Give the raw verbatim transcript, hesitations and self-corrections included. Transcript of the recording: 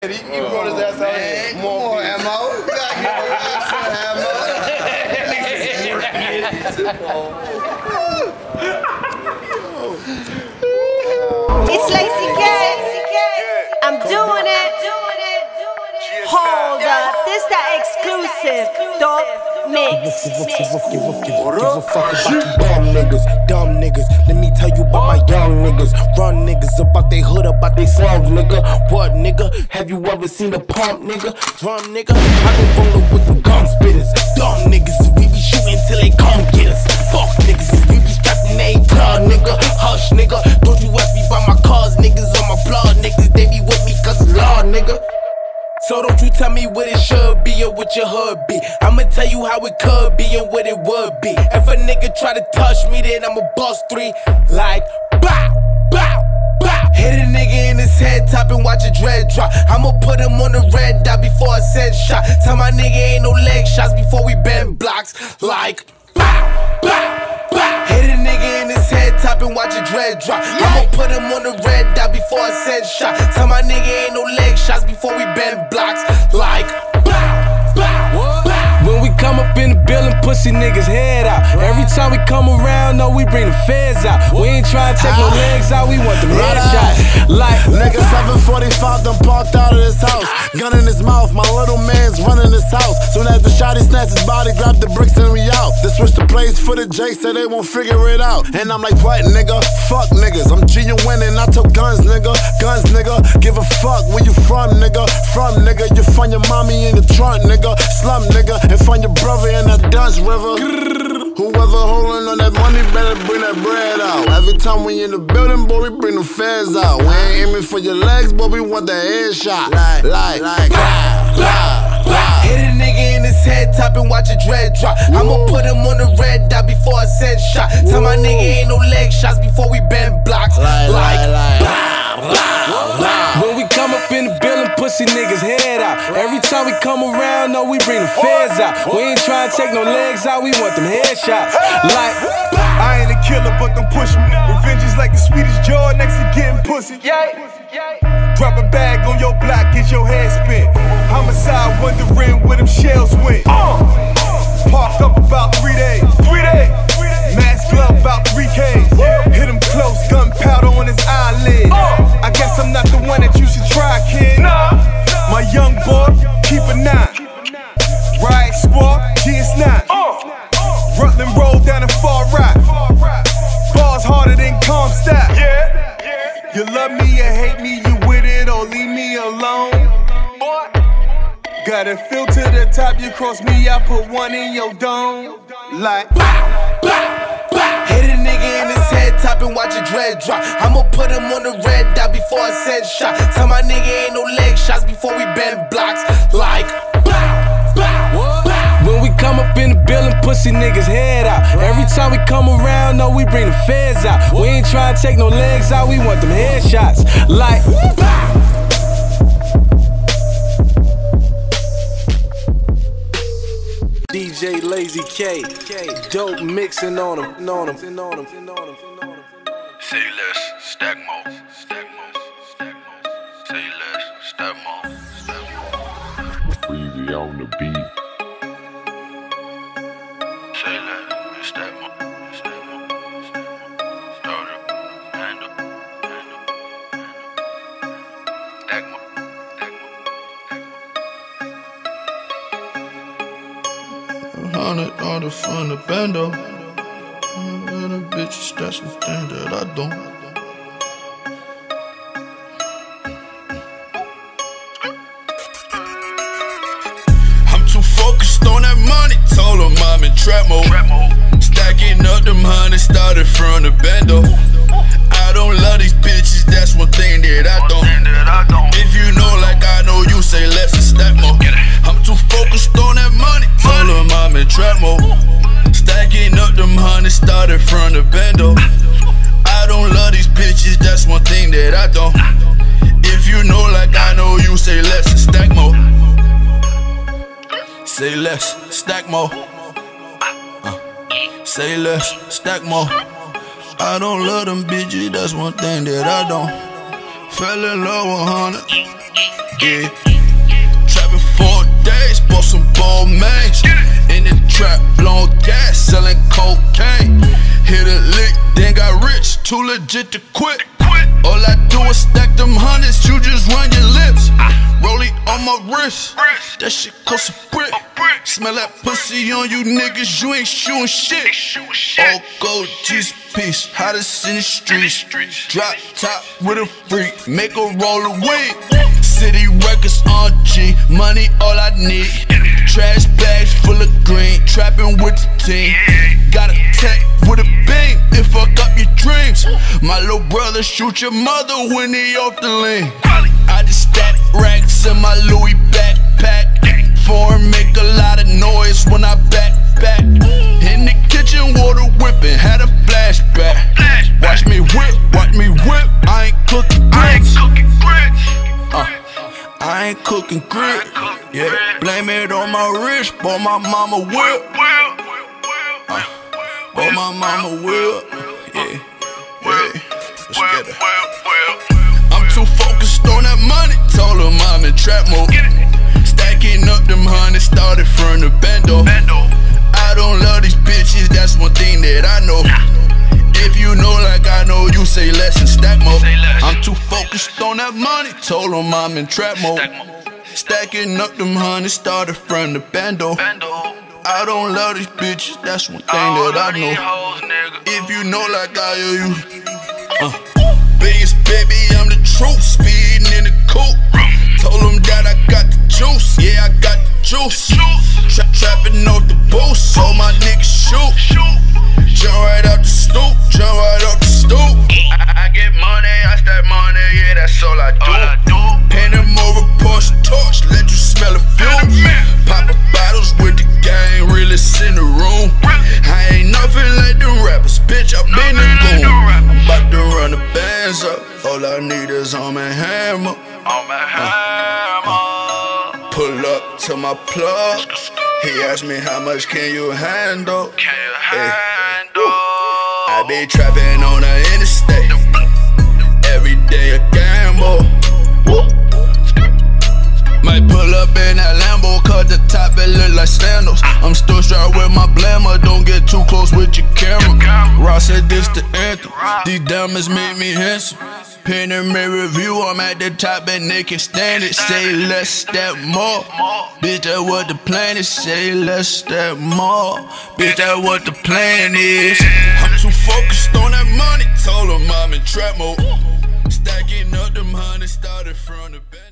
He, he brought his ass out here. Come on, M O. You gotta get your ass on M O. It's Lazy K. I'm doing it. Hold up, this that exclusive dope mix. Give a, give a, give a, give a, give a fuck about you dumb niggas, dumb niggas. Let me tell you about my young niggas. Run niggas about they hood, about they slums, nigga. What nigga? Have you ever seen a pump, nigga? Drum nigga? I been rollin' with them gun spitters. Dumb niggas, we be shootin' till they come get us. Fuck niggas, we be strappin' they club, nigga. Hush nigga, don't you ask me about my cars, niggas on my blood, niggas. They be with me cause it's law, nigga. So don't you tell me what it should be or what your hood be. I'ma tell you how it could be and what it would be. If a nigga try to touch me, then I'ma bust three. Like, bow, bow, bow. Hit a nigga in his head top and watch a dread drop. I'ma put him on the red dot before I send shot. Tell my nigga ain't no leg shots before we bend blocks. Like, bow, bow, bow. Hit a nigga in his head top and watch a dread drop. I'ma put him on the red dot before I send shot. Tell my nigga ain't no leg shots before we bend blocks. Like, bow, bow, bow. When we come up in the building, pussy niggas head out. Every time we come around, no, we bring the feds out. We ain't trying to take no legs out, we want them headshots. Like, nigga seven forty-five done parked out of this house. Gun in his mouth, my little man's running this house. Soon as the shotty snatch his body, grab the bricks and we out. They switch the place for the J, say they won't figure it out. And I'm like, what nigga? Fuck niggas, I'm genuine and I took guns, nigga. Guns, nigga, give a fuck where you from, nigga. From, nigga, you find your mommy in the trunk, nigga. Slum, nigga, and find your brother in that Dutch river. Whoever holding on that money better bring that bread out. Every time we in the building, boy, we bring the feds out. We ain't aiming for your legs, but we want the headshot. Like, like, like, blah, blah, blah. Hit a nigga in his head top and watch a dread drop. I'ma put him on the red dot before I send shot. Tell my nigga ain't no leg shots before we bend blocks. Like, like, like, blah, blah, blah. When we come up in the building, pussy niggas head out. Every time we come around, no, we bring the feds out. We ain't trying to take no legs out, we want them headshots. Like, I ain't a killer, but don't push me. Revenge is like the sweetest joy next to getting pussy. Drop a bag on your block, get your head spin. Homicide wondering where them shells went. Parked up about three days. Three days. Mask glove about three Ks. Hit him close, gunpowder on his eyelid. I guess I'm not the one that you should try, kid. My young boy, keep a nine. Riot squad, G S nine. Rutland roll down the far right. Bars harder than Comstock. You love me or hate me, you with it or leave me alone. Gotta feel to the top, you cross me, I put one in your dome. Like, bow, bow, bow. Hit a nigga in his head top and watch a dread drop. I'ma put him on the red dot before I send shot. Tell my nigga ain't no leg shots before we bend blocks. Like, bow, bow, bow. When we come up in the building, pussy niggas head out. Every time we come around, no, we bring the feds out. We ain't trying to take no legs out, we want them headshots. Like, bow. D J Lazy K, dope mixing on him, on him, on him, on him. Say less, stack more, stack more, stack more. Say less, stack more, stack more. Freezy on the beat. Say less, stack more, stack more, stack more. Start up, hand up, hand up, hand up. Stack more, stack more, stack more. Hundred dollars from the bando. Little bitches, that's the thing that I don't. I'm too focused on that money. Told them I'm in trap mode. Stacking up them hundreds, started from the bando. I don't love these bitches, that's one thing that I don't. If you know like I know, you say less and stack more. I'm too focused on that money. Told them I'm in trap mode. Stacking up them hundreds, started from the bando. I don't love these bitches, that's one thing that I don't. If you know like I know, you say less and stack more. Say less, stack more. uh, Say less, stack more. I don't love them bitches, that's one thing that I don't. Fell in love with hundred. yeah. Trapping four days, bought some ball mains. In the trap, blowing gas, selling cocaine. Hit a lick, then got rich, too legit to quit. All I do is stack them hundreds, you just run your lips. Rollie on my wrist, that shit cost a brick. Smell that pussy on you niggas, you ain't shooting shit. All gold, Jesus piece, hottest in the streets. Drop top with a freak, make her roll a weed. City records on G, money all I need. Trash bags full of green, trapping with the team. Got a tech with a beam, it fuck up your dreams. My little brother shoot your mother when he off the lean. I just stack racks in my Louis backpack. Foreign make a lot of noise when I back back. In the kitchen, water whipping, had a flashback. Watch me whip, watch me whip. I ain't cooking grits. Uh, I ain't cooking grit. Yeah, blame it on my wrist, bought my mama whip. Uh, bought my mama whip. Yeah, yeah. Let's get it. I'm too focused on that money. Told her I'm in trap mode. Stacking up them hundreds, started from the bando. I don't love these bitches, that's one thing that I know. If you know like I know, you say less and stack more. I'm too focused on that money, told them I'm in trap mode. Stacking up them hundreds, started from the bando. I don't love these bitches, that's one thing that I know. If you know like I know you, uh, biggest baby, I'm the truth, speeding in the coupe. Told them that I got the juice, yeah I got the juice. Tra trapping off the boost, so my niggas shoot. Jump right out the stoop, jump right out the stoop. I, I get money, I stack money, yeah that's all I do. Paint them over, Porsche torch, let you smell the fumes. Poppin' bottles with the gang, realest in the room. I ain't nothing like them rappers, bitch, I been the goon. I'm about to run the bands up, all I need is on my hammer. On my hammer. Uh, pull up to my plug, he asked me how much can you handle. Can you handle? I be trapping on the interstate, every day a gamble. Might pull up in that Lambo, cut the top, it look like sandals. I'm still strapped with my blammer, don't get too close with your camera. Ross said this the anthem, these diamonds make me handsome. Pin and mirror view, I'm at the top and they can stand it. Say less, step more. Bitch, that what the plan is. Say less, step more. Bitch, that what the plan is. I'm too focused on that money, told them I'm in trap mode. Stacking up them hundreds, started from the band.